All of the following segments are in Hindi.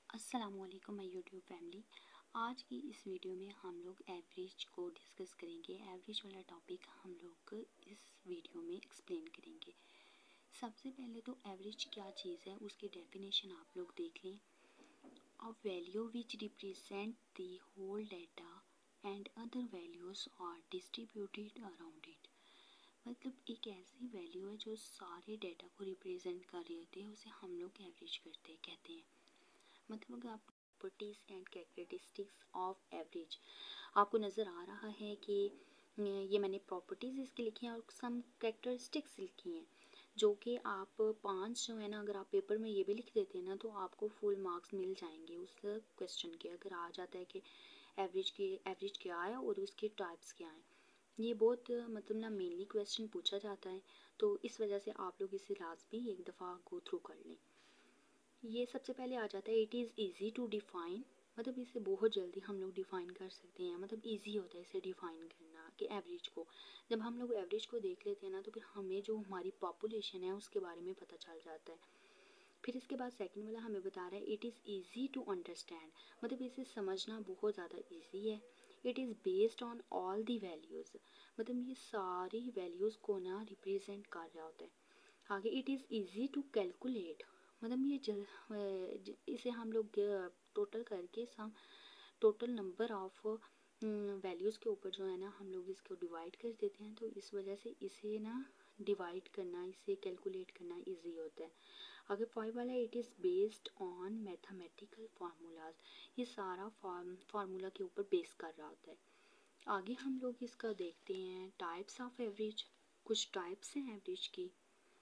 अस्सलामुअलैकुम माय यूट्यूब फैमिली। आज की इस वीडियो में हम लोग एवरेज को डिस्कस करेंगे। एवरेज वाला टॉपिक हम लोग इस वीडियो में एक्सप्लेन करेंगे। सबसे पहले तो एवरेज क्या चीज़ है उसकी डेफिनेशन आप लोग देख लें। A value which represent the whole data and other values are distributed around it. मतलब एक ऐसी वैल्यू है जो सारे डाटा को रिप्रेजेंट कर रही होती है, उसे हम लोग एवरेज कहते हैं। मतलब अगर आप properties and characteristics of average आपको नज़र आ रहा है कि ये मैंने प्रॉपर्टीज़ इसकी लिखी हैं और सम कैरेक्टरिस्टिक्स लिखी हैं, जो कि आप 5 जो है ना, अगर आप पेपर में ये भी लिख देते हैं ना तो आपको फुल मार्क्स मिल जाएंगे उस क्वेश्चन के। अगर आ जाता है कि एवरेज क्या है और उसके टाइप्स क्या हैं, ये बहुत मतलब ना मेनली क्वेश्चन पूछा जाता है, तो इस वजह से आप लोग इसे लाजमी एक दफ़ा गो थ्रू कर लें। ये सबसे पहले आ जाता है it is easy to define. मतलब इसे बहुत जल्दी हम लोग डिफ़ाइन कर सकते हैं, मतलब इजी होता है इसे डिफ़ाइन करना कि एवरेज को जब हम लोग एवरेज को देख लेते हैं ना तो फिर हमें जो हमारी पॉपुलेशन है उसके बारे में पता चल जाता है। फिर इसके बाद सेकंड वाला हमें बता रहा है it is easy to understand, मतलब इसे समझना बहुत ज़्यादा ईजी है। It is based on all the values, मतलब ये सारी वैल्यूज़ को ना रिप्रेजेंट कर रहा होता है। आगे it is easy to calculate, मतलब ये इसे हम लोग टोटल करके sum total number of values के ऊपर जो है ना हम लोग इसको डिवाइड कर देते हैं, तो इस वजह से इसे ना डिवाइड करना, इसे कैलकुलेट करना इजी होता है। आगे 5 वाला it is based on mathematical formulas, ये सारा फार्मूला के ऊपर बेस कर रहा होता है। आगे हम लोग इसका देखते हैं टाइप्स ऑफ एवरेज। कुछ टाइप्स हैं एवरेज की।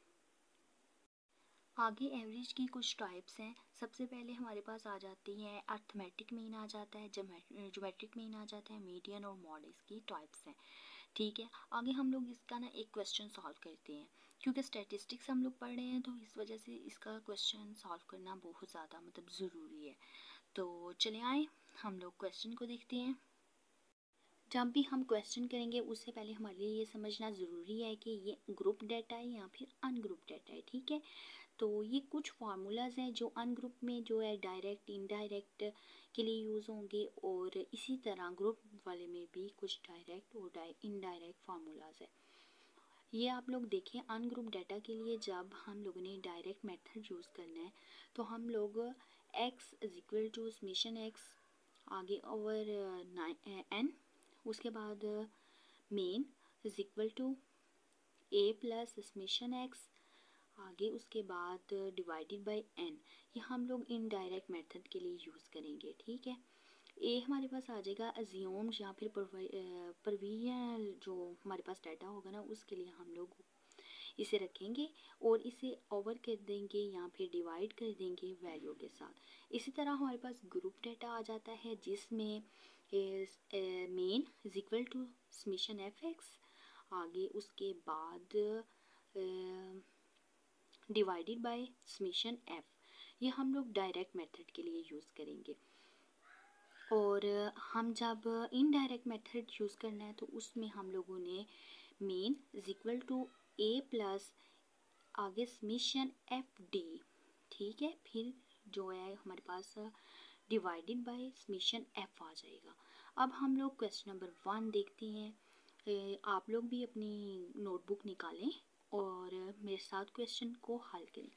आगे एवरेज की कुछ टाइप्स हैं। सबसे पहले हमारे पास आ जाती है अर्थमेटिक मीन आ जाता है, ज्योमेट्रिक मीन आ जाता है, मीडियन और मॉड इसकी टाइप्स हैं। ठीक है, आगे हम लोग इसका ना एक क्वेश्चन सॉल्व करते हैं, क्योंकि स्टैटिस्टिक्स हम लोग पढ़ रहे हैं तो इस वजह से इसका क्वेश्चन सॉल्व करना बहुत ज़्यादा मतलब ज़रूरी है। तो चले आए हम लोग क्वेश्चन को देखते हैं। जब भी हम क्वेश्चन करेंगे उससे पहले हमारे लिए ये समझना ज़रूरी है कि ये ग्रुप डाटा है या फिर अनग्रुप डाटा है। ठीक है, तो ये कुछ फार्मूलाज हैं जो अनग्रुप में जो है डायरेक्ट इनडायरेक्ट के लिए यूज़ होंगे, और इसी तरह ग्रुप वाले में भी कुछ डायरेक्ट और इनडायरेक्ट फार्मूलाज है। ये आप लोग देखें, अनग्रुप डाटा के लिए जब हम लोगों ने डायरेक्ट मेथड यूज़ करना है तो हम लोग x is equal to summation x, आगे ओवर n, उसके बाद mean is equal to a plus summation x, आगे उसके बाद डिवाइडेड बाय n। ये हम लोग इनडायरेक्ट मेथड के लिए यूज़ करेंगे। ठीक है, ए हमारे पास आ जाएगा अज्यूम या फिर परवीन, जो हमारे पास डाटा होगा ना उसके लिए हम लोग इसे रखेंगे और इसे ओवर कर देंगे या फिर डिवाइड कर देंगे वैल्यू के साथ। इसी तरह हमारे पास ग्रुप डाटा आ जाता है जिसमें mean is equal to summation f x, आगे उसके बाद डिवाइडेड बाय समेशन एफ। ये हम लोग डायरेक्ट मेथड के लिए यूज़ करेंगे। और हम जब इनडायरेक्ट मेथड यूज़ करना है तो उसमें हम लोगों ने mean is equal to a plus आगे समेशन एफ डी। ठीक है, फिर जो है हमारे पास डिवाइडेड बाय समेशन एफ आ जाएगा। अब हम लोग क्वेश्चन नंबर 1 देखते हैं। आप लोग भी अपनी नोटबुक निकालें और मेरे साथ क्वेश्चन को हल करें।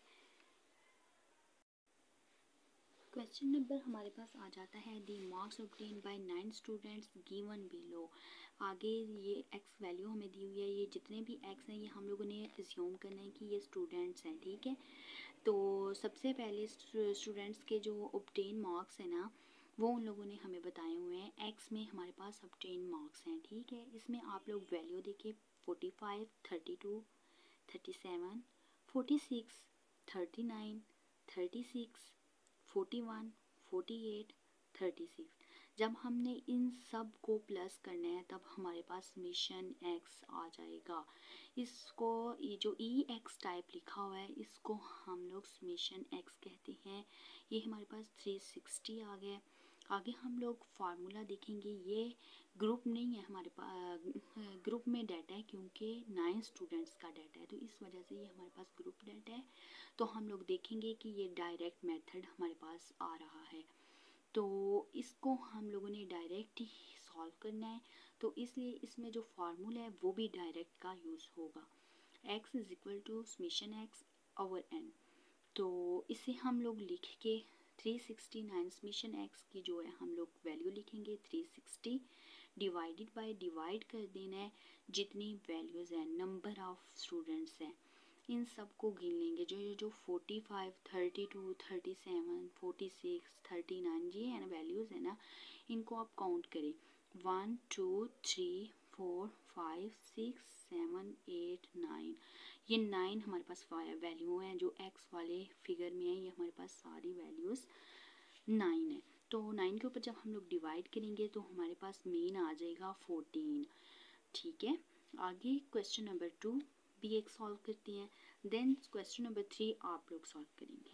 क्वेश्चन नंबर हमारे पास आ जाता है the marks obtained by 9 students given below. आगे ये एक्स वैल्यू हमें दी हुई है, ये जितने भी एक्स हैं ये हम लोगों ने एज्यूम करना है कि ये स्टूडेंट्स हैं। ठीक है, तो सबसे पहले स्टूडेंट्स के जो ऑब्टेन मार्क्स हैं ना वो उन लोगों ने हमें बताए हुए हैं। एक्स में हमारे पास ऑब्टेन मार्क्स हैं। ठीक है, इसमें आप लोग वैल्यू देखिए 45, 32, 37, 46, 39, 36, 41, 48, 36। जब हमने इन सब को प्लस करना है तब हमारे पास समेशन एक्स आ जाएगा। इसको ये जो ई एक्स टाइप लिखा हुआ है इसको हम लोग समेशन एक्स कहते हैं। ये हमारे पास 360 आ गया। आगे हम लोग फार्मूला देखेंगे। ये ग्रुप नहीं है हमारे पास, ग्रुप में डाटा है क्योंकि 9 स्टूडेंट्स का डाटा है, तो इस वजह से ये हमारे पास ग्रुप डाटा है। तो हम लोग देखेंगे कि ये डायरेक्ट मेथड हमारे पास आ रहा है, तो इसको हम लोगों ने डायरेक्ट ही सॉल्व करना है। तो इसलिए इसमें जो फार्मूला है वो भी डायरेक्ट का यूज़ होगा। x is equal to summation x over n। तो इसे हम लोग लिख के 369 समेशन x की जो है हम लोग वैल्यू लिखेंगे 360, डिवाइडेड बाय डिवाइड कर देना है जितनी वैल्यूज़ हैं, नंबर ऑफ स्टूडेंट्स हैं, इन सब को गिन लेंगे। जो 45, 32, 37, 46, 39 ये है ना वैल्यूज़ है ना, इनको आप काउंट करें। 1 2 3 4 5 6 7 8 9, ये 9 हमारे पास वैल्यू हैं जो एक्स वाले फिगर में है, ये हमारे पास सारी वैल्यूज़ 9 है। तो 9 के ऊपर जब हम लोग डिवाइड करेंगे तो हमारे पास मेन आ जाएगा 14। ठीक है, आगे क्वेश्चन नंबर 2 भी एक सॉल्व करते हैं, देन क्वेश्चन नंबर 3 आप लोग सॉल्व करेंगे।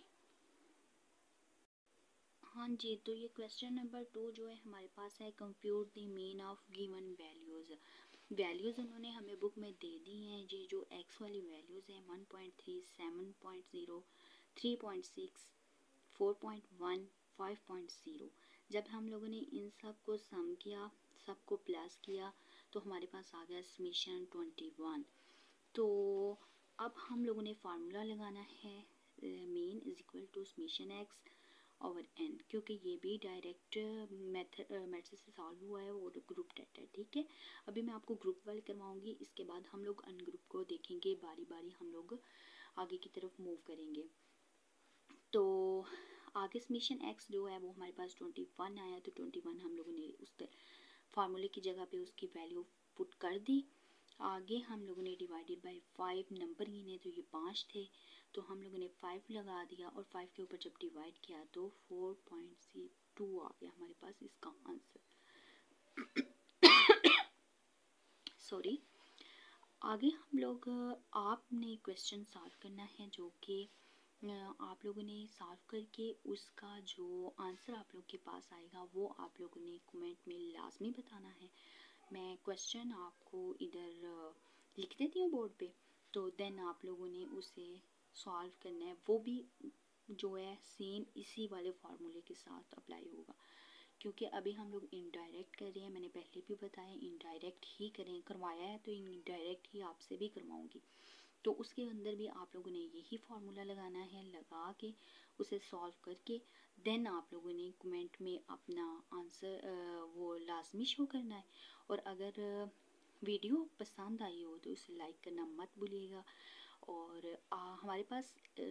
हाँ जी, तो ये क्वेश्चन नंबर 2 जो है हमारे पास है, compute the mean of given values. Values उन्होंने हमें बुक में दे दी हैं, ये जो एक्स वाली वैल्यूज़ हैं 1.3, 7.0, 3.6, 4.1, 5.0। जब हम लोगों ने इन सब को सम किया, सबको प्लस किया, तो हमारे पास आ गया समेशन 21। तो अब हम लोगों ने फार्मूला लगाना है, mean is equal to summation x over n, क्योंकि ये भी डायरेक्ट मेथड से सॉल्व हुआ है और ग्रुप डाटा है। ठीक है, अभी मैं आपको ग्रुप वाले करवाऊंगी, इसके बाद हम लोग अनग्रुप को देखेंगे, बारी बारी हम लोग आगे की तरफ मूव करेंगे। तो आगे समेशन एक्स जो है वो हमारे पास 21 आया, तो 21 हम लोगों ने उस फार्मूले की जगह पे उसकी वैल्यू पुट कर दी। आगे हम लोगों ने डिवाइडेड बाय 5 नंबर गिने, तो ये 5 थे, तो हम लोगों ने 5 लगा दिया और 5 के ऊपर जब डिवाइड किया तो 4.2 आ गया हमारे पास इसका आंसर। सॉरी। आगे हम लोग आपने क्वेश्चन सॉल्व करना है, जो कि आप लोगों ने सॉल्व करके उसका जो आंसर आप लोग के पास आएगा वो आप लोगों ने कमेंट में लाजमी बताना है। मैं क्वेश्चन आपको इधर लिख देती हूँ बोर्ड पे, तो देन आप लोगों ने उसे सॉल्व करना है, वो भी जो है सेम इसी वाले फार्मूले के साथ अप्लाई होगा, क्योंकि अभी हम लोग इनडायरेक्ट कर रहे हैं। मैंने पहले भी बताया इनडायरेक्ट ही करें, करवाया है तो इनडायरेक्ट ही आपसे भी करवाऊँगी। तो उसके अंदर भी आप लोगों ने यही फार्मूला लगाना है, लगा के उसे सॉल्व करके देन आप लोगों ने कमेंट में अपना आंसर वो लाजमी शो करना है। और अगर वीडियो पसंद आई हो तो उसे लाइक करना मत भूलिएगा। और हमारे पास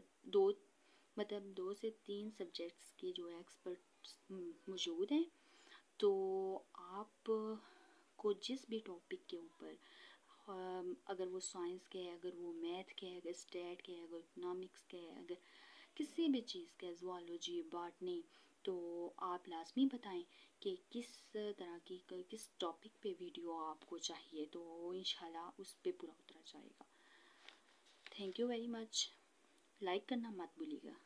दो से तीन सब्जेक्ट्स के जो है एक्सपर्ट्स मौजूद हैं, तो आप को जिस भी टॉपिक के ऊपर अगर वो साइंस के है, अगर वो मैथ के है, अगर स्टैट के है, अगर इकोनॉमिक्स के है, अगर किसी भी चीज़ का, ज़ूलॉजी, बॉटनी, तो आप लाजमी बताएं कि किस तरह की किस टॉपिक पे वीडियो आपको चाहिए, तो इंशाल्लाह उस पे पूरा उतरा जाएगा। Thank you very much, like करना मत भूलिएगा।